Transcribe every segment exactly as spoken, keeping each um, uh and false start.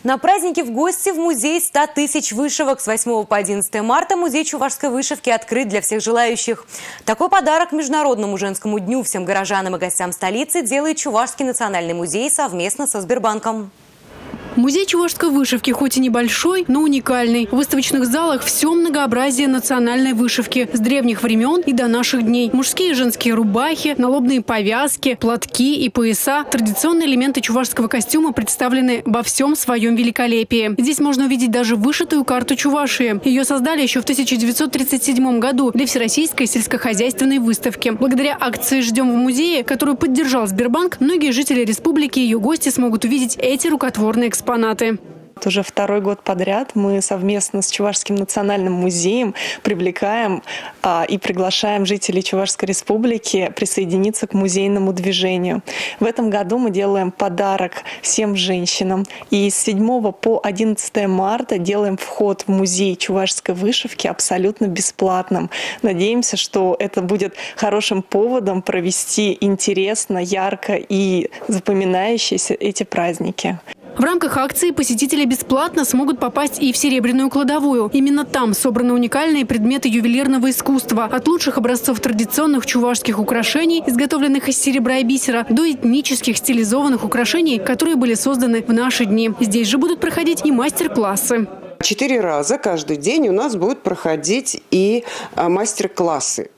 На празднике в гости в музей ста тысяч вышивок. С восьмого по одиннадцатое марта музей чувашской вышивки открыт для всех желающих. Такой подарок к Международному женскому дню всем горожанам и гостям столицы делает Чувашский национальный музей совместно со Сбербанком. Музей чувашской вышивки хоть и небольшой, но уникальный. В выставочных залах все многообразие национальной вышивки с древних времен и до наших дней. Мужские и женские рубахи, налобные повязки, платки и пояса. Традиционные элементы чувашского костюма представлены во всем своем великолепии. Здесь можно увидеть даже вышитую карту Чувашии. Ее создали еще в тысяча девятьсот тридцать седьмом году для Всероссийской сельскохозяйственной выставки. Благодаря акции «Ждем в музее», которую поддержал Сбербанк, многие жители республики и ее гости смогут увидеть эти рукотворные экспонаты. экспонаты. Уже второй год подряд мы совместно с Чувашским национальным музеем привлекаем а, и приглашаем жителей Чувашской республики присоединиться к музейному движению. В этом году мы делаем подарок всем женщинам. И с седьмого по одиннадцатое марта делаем вход в музей чувашской вышивки абсолютно бесплатным. Надеемся, что это будет хорошим поводом провести интересно, ярко и запоминающиеся эти праздники. В рамках акции посетители бесплатно смогут попасть и в Серебряную кладовую. Именно там собраны уникальные предметы ювелирного искусства. От лучших образцов традиционных чувашских украшений, изготовленных из серебра и бисера, до этнических стилизованных украшений, которые были созданы в наши дни. Здесь же будут проходить и мастер-классы. Четыре раза каждый день у нас будут проходить и мастер-классы.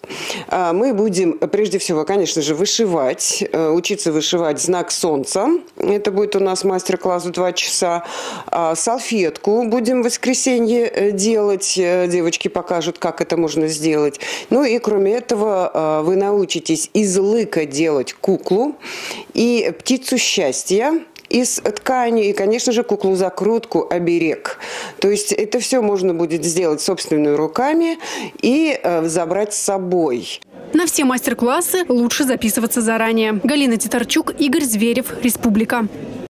Мы будем, прежде всего, конечно же, вышивать, учиться вышивать знак солнца. Это будет у нас мастер-класс в два часа. Салфетку будем в воскресенье делать. Девочки покажут, как это можно сделать. Ну и кроме этого вы научитесь из лыка делать куклу и птицу счастья из ткани и, конечно же, куклу-закрутку, оберег. То есть это все можно будет сделать собственными руками и э, забрать с собой. На все мастер-классы лучше записываться заранее. Галина Титарчук, Игорь Зверев, Республика.